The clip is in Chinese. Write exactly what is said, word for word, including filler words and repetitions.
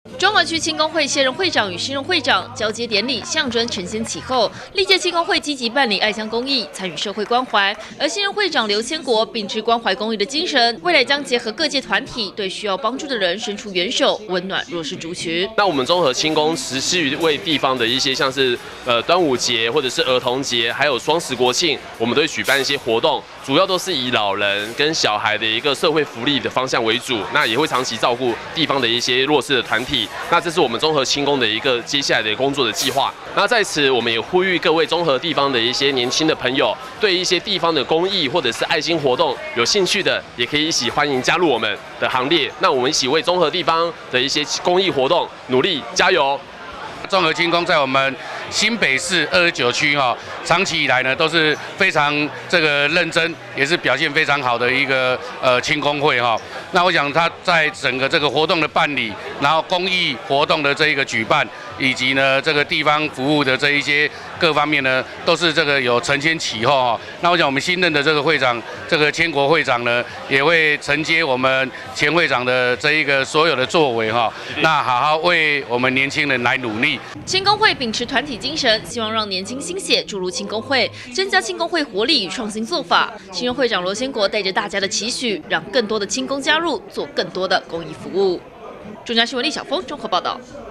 中和区青工会现任会长与新任会长交接典礼象征承先启后，历届青工会积极办理爱乡公益，参与社会关怀。而新任会长刘千国秉持关怀公益的精神，未来将结合各界团体，对需要帮助的人伸出援手，温暖弱势族群。 那我们中和青工持续为地方的一些像是呃端午节或者是儿童节，还有双十国庆，我们都会举办一些活动，主要都是以老人跟小孩的一个社会福利的方向为主，那也会长期照顾地方的一些弱势的团体。那这是我们中和青工的一个接下来的工作的计划。那在此，我们也呼吁各位中和地方的一些年轻的朋友，对一些地方的公益或者是爱心活动有兴趣的，也可以一起欢迎加入我们的行列。那我们一起为中和地方的一些公益活动努力，加油！ 中和青工在我们新北市二十九区哈，长期以来呢都是非常这个认真，也是表现非常好的一个呃青工会哈。那我想他在整个这个活动的办理，然后公益活动的这一个举办，以及呢这个地方服务的这一些各方面呢，都是这个有承先启后哈。那我想我们新任的这个会长，这个千国会长呢，也会承接我们前会长的这一个所有的作为哈，那好好为我们年轻人来努力。 青工会秉持团体精神，希望让年轻新血注入青工会，增加青工会活力与创新做法。新任会长罗先国带着大家的期许，让更多的青工加入，做更多的公益服务。中嘉新闻李晓峰综合报道。